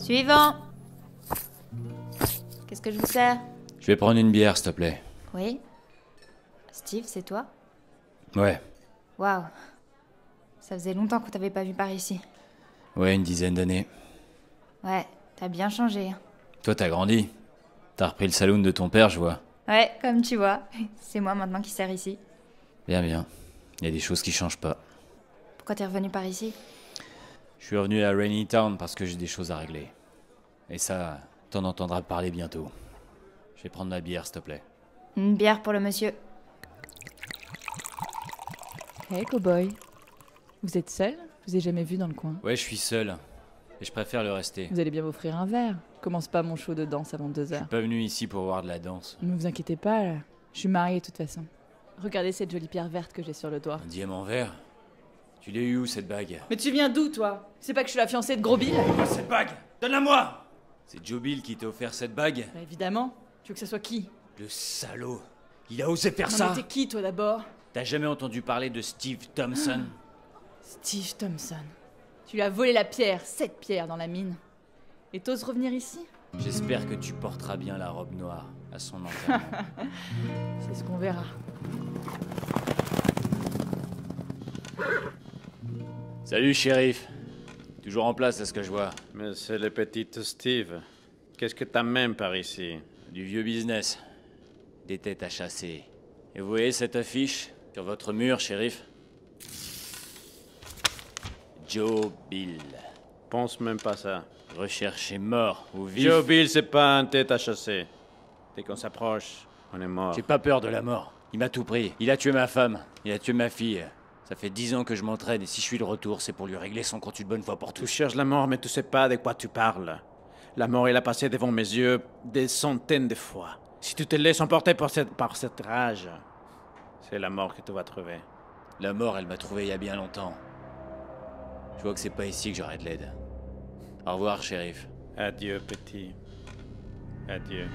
Suivant. Qu'est-ce que je vous sers? Je vais prendre une bière, s'il te plaît. Oui. Steve, c'est toi? Ouais. Waouh. Ça faisait longtemps qu'on t'avait pas vu par ici. Ouais, une dizaine d'années. Ouais, t'as bien changé. Toi, t'as grandi. T'as repris le saloon de ton père, je vois. Ouais, comme tu vois. C'est moi maintenant qui sers ici. Bien, bien. Il y a des choses qui changent pas. Pourquoi t'es revenu par ici? Je suis revenu à Rainy Town parce que j'ai des choses à régler. Et ça, t'en entendras parler bientôt. Je vais prendre ma bière, s'il te plaît. Une bière pour le monsieur. Hey, cowboy. Vous êtes seul? Je vous ai jamais vu dans le coin. Ouais, je suis seul. Et je préfère le rester. Vous allez bien m'offrir un verre. Commence pas mon show de danse avant 2 Je heures. suis pas venu ici pour voir de la danse. Ne vous inquiétez pas, là. Je suis mariée de toute façon. Regardez cette jolie pierre verte que j'ai sur le doigt. Un diamant vert? Tu l'as eu où, cette bague? Mais tu viens d'où, toi? C'est pas que je suis la fiancée de Gros Bill? Cette bague! Donne-la-moi! C'est Joe Bill qui t'a offert cette bague? Bah évidemment. Tu veux que ça soit qui? Le salaud! Il a osé faire Non, ça! mais t'es qui, toi, d'abord? T'as jamais entendu parler de Steve Thompson? Steve Thompson. Tu lui as volé la pierre, cette pierre dans la mine. Et t'oses revenir ici? J'espère que tu porteras bien la robe noire à son enterrement. C'est ce qu'on verra. Salut, shérif. Toujours en place, à ce que je vois. Mais c'est le petit Steve. Qu'est-ce que t'amènes par ici? Du vieux business. Des têtes à chasser. Et vous voyez cette affiche sur votre mur, shérif? Joe Bill. Pense même pas ça. Recherché mort ou vif. Joe Bill, c'est pas un tête à chasser. Dès qu'on s'approche, on est mort. J'ai pas peur de la mort. Il m'a tout pris. Il a tué ma femme. Il a tué ma fille. Ça fait 10 ans que je m'entraîne et si je suis de retour, c'est pour lui régler son compte une bonne fois pour Tu tous. cherches la mort, mais tu sais pas de quoi tu parles. La mort, elle a passé devant mes yeux des centaines de fois. Si tu te laisses emporter par cette rage, c'est la mort que tu vas trouver. La mort, elle m'a trouvé il y a bien longtemps. Je vois que c'est pas ici que j'aurai de l'aide. Au revoir, shérif. Adieu, petit. Adieu.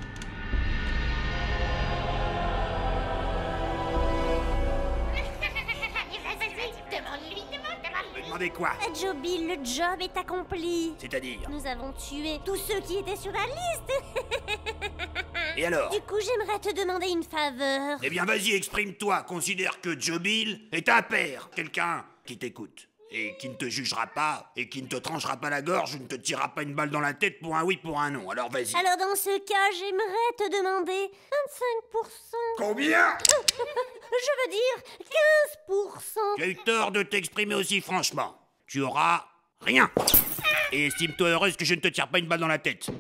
Demandez quoi? Joe Bill, le job est accompli. C'est-à-dire? Nous avons tué tous ceux qui étaient sur la liste. Et alors? Du coup, j'aimerais te demander une faveur. Eh bien, vas-y, exprime-toi. Considère que Joe Bill est un père. Quelqu'un qui t'écoute. Et qui ne te jugera pas, et qui ne te tranchera pas la gorge, ou ne te tirera pas une balle dans la tête pour un oui, pour un non. Alors vas-y. Alors dans ce cas, j'aimerais te demander 25%. Combien? Je veux dire 15%. Tu as eu tort de t'exprimer aussi franchement. Tu auras rien. Et estime-toi heureuse que je ne te tire pas une balle dans la tête.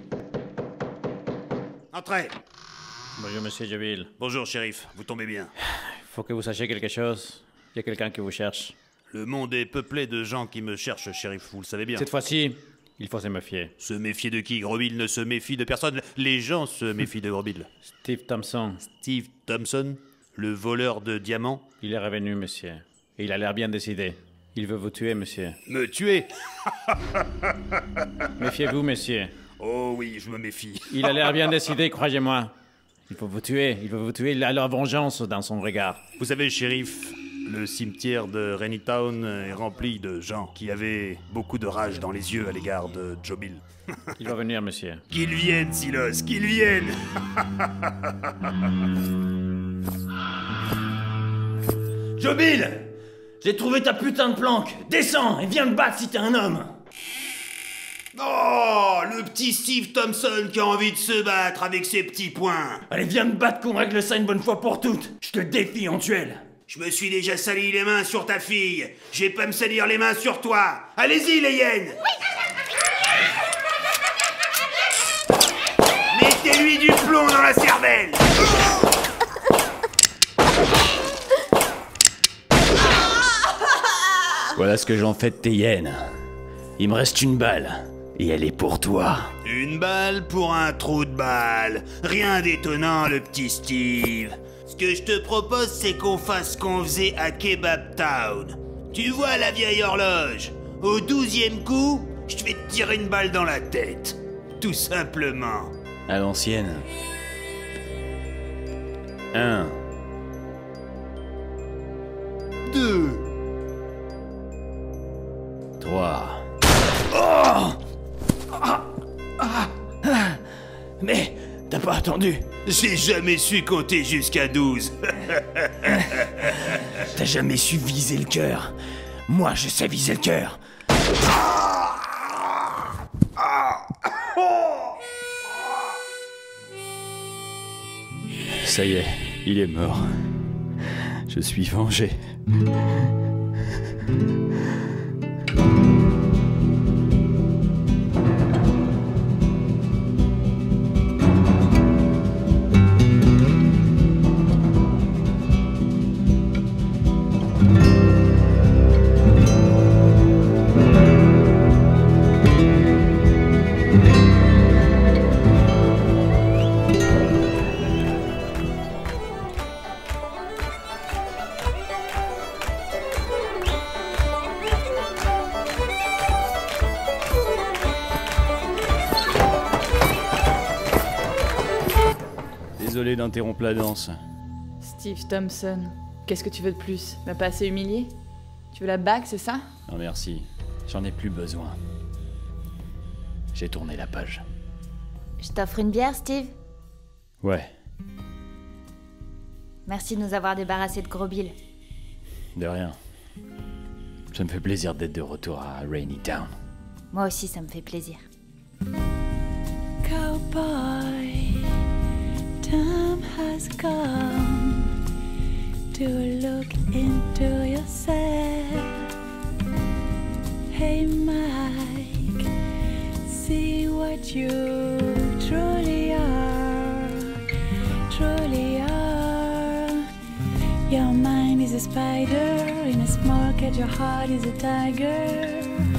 Entrez. Bonjour, monsieur Joe Bill. Bonjour, shérif. Vous tombez bien. Faut que vous sachiez quelque chose. Il y a quelqu'un qui vous cherche. Le monde est peuplé de gens qui me cherchent, shérif, vous le savez bien. Cette fois-ci, il faut se méfier. Se méfier de qui? Gros Bill ne se méfie de personne. Les gens se méfient de Gros Bill. Steve Thompson, Steve Thompson, le voleur de diamants. il est revenu, monsieur. Et il a l'air bien décidé. Il veut vous tuer, monsieur. Me tuer? Méfiez-vous, monsieur. Oh oui, je me méfie. Il a l'air bien décidé, croyez-moi. Il faut vous tuer, il veut vous tuer. Il a la vengeance dans son regard. Vous savez, shérif, le cimetière de Rainy Town est rempli de gens qui avaient beaucoup de rage dans les yeux à l'égard de Joe Bill. Il va venir, monsieur. Qu'ils viennent, Silos, qu'ils viennent. Joe Bill! J'ai trouvé ta putain de planque! Descends et viens me battre si t'es un homme! Oh, le petit Steve Thompson qui a envie de se battre avec ses petits poings. Allez, viens me battre qu'on règle ça une bonne fois pour toutes! Je te défie en duel! Je me suis déjà sali les mains sur ta fille. Je vais pas me salir les mains sur toi. Allez-y, les hyènes. Mettez-lui du plomb dans la cervelle. Voilà ce que j'en fais de tes hyènes. Il me reste une balle. Et elle est pour toi. Une balle pour un trou de balle. Rien d'étonnant, le petit Steve. Ce que je te propose, c'est qu'on fasse ce qu'on faisait à Kebab Town. Tu vois la vieille horloge? Au 12e coup, je vais te tirer une balle dans la tête. Tout simplement. À l'ancienne. 1. 2. 3. T'as pas attendu? J'ai jamais su compter jusqu'à 12. T'as jamais su viser le cœur. Moi, je sais viser le cœur. Ça y est, il est mort. Je suis vengé. Désolé d'interrompre la danse. Steve Thompson, qu'est-ce que tu veux de plus? Tu m'as pas assez humilié? Tu veux la bague, c'est ça? Non merci, j'en ai plus besoin. J'ai tourné la page. Je t'offre une bière, Steve? Ouais, Merci de nous avoir débarrassés de Gros Bill. de rien. Ça me fait plaisir d'être de retour à Rainy Town. Moi aussi, ça me fait plaisir. Cowboy, time has come to look into yourself. Hey Mike, see what you truly are, truly are. Your mind is a spider in a small cage, your heart is a tiger.